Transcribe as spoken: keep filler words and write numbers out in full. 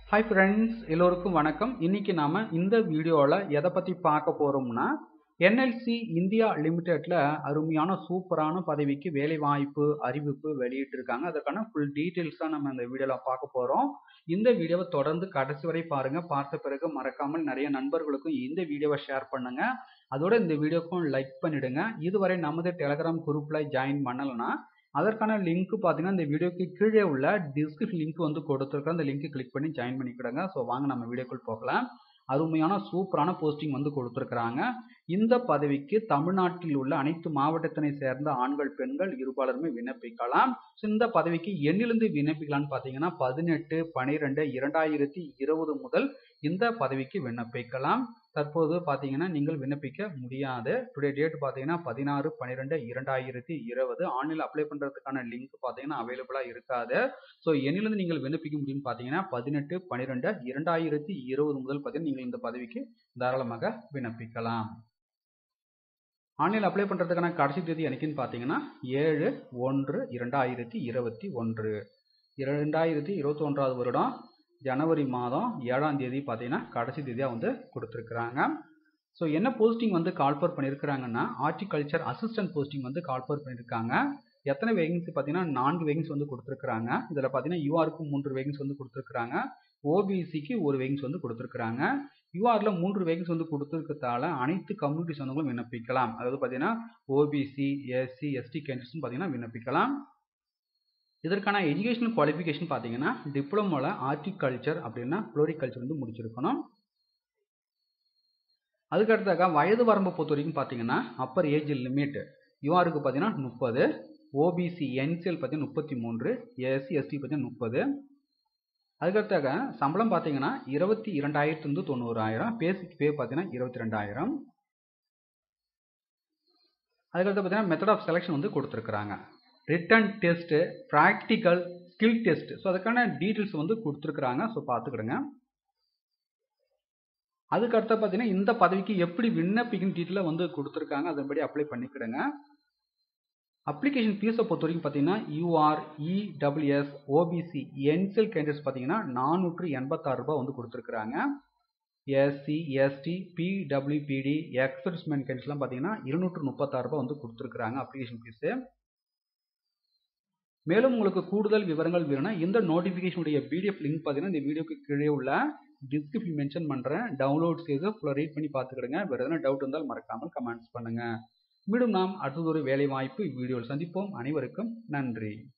Hi friends, எல்லோருக்கும் வணக்கம். இன்னைக்கு நாம இந்த வீடியோல எதை பத்தி பார்க்க போறோம்னா N L C இந்தியா லிமிடெட்ல அருமையான சூப்பரான பதவிக்கு வேலை வாய்ப்பு அறிவிப்பு வெளியிட்டு இருக்காங்க. அதற்கான ஃபுல் டீடைல்ஸ் தான் நம்ம இந்த வீடியோல பார்க்க போறோம். இந்த வீடியோவை தொடர்ந்து கடைசி வரை பாருங்க. பார்த்த பிறகு மறக்காமல் நிறைய நண்பர்களுக்கும் இந்த வீடியோவை ஷேர் பண்ணுங்க. அதோட இந்த வீடியோக்கும் லைக் பண்ணிடுங்க. இதுவரை நமது டெலிகிராம் குரூப்ல ஜாயின் பண்ணலனா அதற்கான லிங்க் பார்த்தீங்கன்னா இந்த வீடியோக்கு கீழே உள்ள டிஸ்கிரிப்ஷன் லிங்க் வந்து கொடுத்துருக்கேன். அந்த லிங்க் கிளிக் பண்ணி ஜாயின் பண்ணிக்கிடுங்க. ஸோ வாங்க நம்ம வீடியோக்குள் போகலாம். அருமையான சூப்பரான போஸ்டிங் வந்து கொடுத்துருக்குறாங்க. இந்த பதவிக்கு தமிழ்நாட்டில் உள்ள அனைத்து மாவட்டத்தினை சேர்ந்த ஆண்கள் பெண்கள் இருபாலருமே விண்ணப்பிக்கலாம். இந்த பதவிக்கு எண்ணிலிருந்து விண்ணப்பிக்கலாம்னு பார்த்தீங்கன்னா பதினெட்டு பனிரெண்டு இரண்டாயிரத்தி இருபது முதல் இந்த பதவிக்கு விண்ணப்பிக்கலாம். தற்போது பார்த்தீங்கன்னா நீங்கள் விண்ணப்பிக்க முடியாது. டுடே டேட் பார்த்தீங்கன்னா பதினாறு பனிரெண்டு இரண்டாயிரத்தி இருபது. ஆன்லைனில் அப்ளை பண்ணுறதுக்கான லிங்க் பார்த்தீங்கன்னா அவைலபிளாக இருக்காது. ஸோ எண்ணிலிருந்து நீங்கள் விண்ணப்பிக்க முடியும்னு பார்த்தீங்கன்னா பதினெட்டு பனிரெண்டு இரண்டாயிரத்தி இருபது முதல் பார்த்தீங்கன்னா நீங்கள் இந்த பதவிக்கு தாராளமாக விண்ணப்பிக்கலாம். ஆன்லைனில் அப்ளை பண்ணுறதுக்கான கடைசி தேதி என்னைக்குன்னு பார்த்தீங்கன்னா ஏழு ஒன்று இரண்டாயிரத்தி இருபத்தி ஒன்று இரண்டாயிரத்தி இருபத்தி ஒன்றாவது வருடம் ஜனவரி மாதம் ஏழாம் தேதி பார்த்தீங்கன்னா கடைசி தேதியாக வந்து கொடுத்துருக்குறாங்க. ஸோ என்ன போஸ்டிங் வந்து கால்ஃபர் பண்ணியிருக்கிறாங்கன்னா ஹார்டிகல்ச்சர் அசிஸ்டன்ட் போஸ்டிங் வந்து கால்ஃபர் பண்ணியிருக்காங்க. எத்தனை வேகன்சி பார்த்தீங்கன்னா நான்கு வேகன்சி வந்து கொடுத்துருக்குறாங்க. இதில் பார்த்தீங்கன்னா யூஆருக்கு மூன்று வேகன்சி வந்து கொடுத்துருக்குறாங்க. ஓபிசிக்கு ஒரு வேகன்சி வந்து கொடுத்துருக்குறாங்க. யூஆர்ல மூன்று வேகன்சி வந்து கொடுத்துருக்கிறதால அனைத்து கம்யூனிட்டி சொந்தங்களும் விண்ணப்பிக்கலாம். அதாவது பார்த்தீங்கன்னா ஓபிசி எஸ்சி எஸ்டி கேண்டிடேட்ஸ் பார்த்தீங்கன்னா விண்ணப்பிக்கலாம். இதற்கான எஜுகேஷனல் குவாலிஃபிகேஷன் பார்த்தீங்கன்னா டிப்ளமோவில் ஹார்டிகல்ச்சர் அப்படின்னா ஃப்ளோரிகல்ச்சர் வந்து முடிச்சிருக்கணும். அதுக்கடுத்தாக வயது வரம்பு பொறுத்த வரைக்கும் பார்த்தீங்கன்னா அப்பர் ஏஜ் லிமிட் யூஆருக்கு பார்த்தீங்கன்னா முப்பது, ஓபிசி என்சிஎல் பார்த்தீங்கன்னா முப்பத்தி மூன்று, எஸ்சி எஸ்டி பார்த்தீங்கன்னா முப்பது. அதுக்கடுத்தாக சம்பளம் பார்த்தீங்கன்னா இருபத்தி இரண்டாயிரத்தி இருந்து தொண்ணூறாயிரம், பேசிக் பே பார்த்தீங்கன்னா இருபத்தி ரெண்டாயிரம். அதுக்கடுத்து பார்த்தீங்கன்னா மெத்தட் ஆஃப் செலெக்ஷன் வந்து கொடுத்துருக்குறாங்க. Written test, practical, skill test. So அதுக்கான டீட்டெயில்ஸ் வந்து கொடுத்துருக்குறாங்க. ஸோ பார்த்துக்கிடுங்க. அதுக்கடுத்து பார்த்தீங்கன்னா இந்த பதவிக்கு எப்படி விண்ணப்பிக்கும் டீட்டெயிலாக வந்து கொடுத்துருக்காங்க. அதன்படி அப்ளை பண்ணிக்கிடுங்க. அப்ளிகேஷன் ஃபீஸை பொறுத்த வரைக்கும் பார்த்தீங்கன்னா UR, EWS, OBC, NCL candidates பார்த்தீங்கன்னா நானூற்று எண்பத்தாறு ரூபாய் வந்து கொடுத்துருக்குறாங்க. எஸ்சி, எஸ்டி, பிடபிள்யூபிடி, எக்ஸ்பெர்ட்ஸ்மென் கேண்டிடேட்ஸ்லாம் பார்த்தீங்கன்னா இருநூற்று முப்பத்தாறு ரூபாய் வந்து கொடுத்துருக்குறாங்க அப்ளிகேஷன் ஃபீஸு. மேலும் உங்களுக்கு கூடுதல் விவரங்கள் வேணும்னா இந்த நோட்டிஃபிகேஷனுடைய பிடிஎஃப் லிங்க் பார்த்தீங்கன்னா இந்த வீடியோக்கு கீழே உள்ள டிஸ்கிரிப்ஷன் மென்ஷன் பண்ணுறேன். டவுன்லோட் செய்து ஃபுல்லாக ரீட் பண்ணி பார்த்துக்கிடுங்க. வேறு எதனா டவுட் இருந்தால் மறக்காமல் கமெண்ட்ஸ் பண்ணுங்கள். மீண்டும் நாம் அடுத்தது ஒரு வேலை வாய்ப்பு வீடியோவில் சந்திப்போம். அனைவருக்கும் நன்றி.